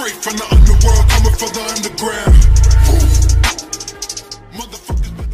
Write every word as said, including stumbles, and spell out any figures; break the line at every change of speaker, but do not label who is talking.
Straight from the underworld, coming from the underground. Motherfuckers better.